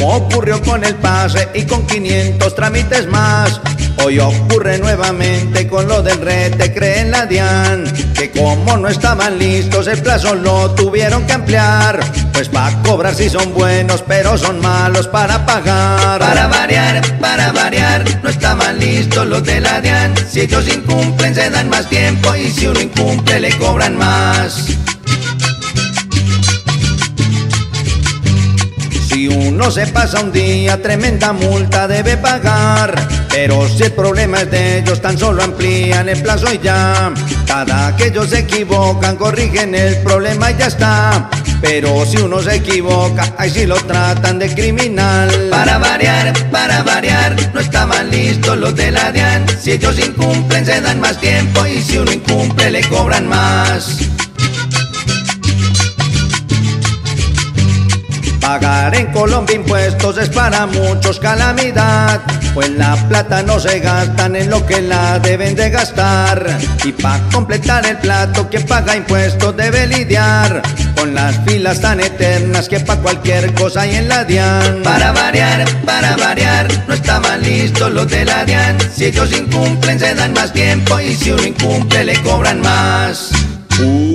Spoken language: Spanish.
como ocurrió con el pase y con 500 trámites más. Hoy ocurre nuevamente con lo del rete, creen la DIAN, que como no estaban listos el plazo lo tuvieron que ampliar. Pues pa' cobrar si son buenos, pero son malos para pagar. Para variar, no estaban listos los de la DIAN. Si ellos incumplen se dan más tiempo y si uno incumple le cobran más. Si uno se pasa un día, tremenda multa debe pagar. Pero si el problema es de ellos, tan solo amplían el plazo y ya. Cada que ellos se equivocan, corrigen el problema y ya está. Pero si uno se equivoca, ahí sí lo tratan de criminal. Para variar, no estaban listos los de la DIAN. Si ellos incumplen se dan más tiempo y si uno incumple le cobran más. Pagar en Colombia impuestos es para muchos calamidad, pues la plata no se gastan en lo que la deben de gastar. Y pa' completar el plato quien paga impuestos debe lidiar con las filas tan eternas que pa' cualquier cosa hay en la DIAN. Para variar, no estaban listos los de la DIAN. Si ellos incumplen se dan más tiempo y si uno incumple le cobran más.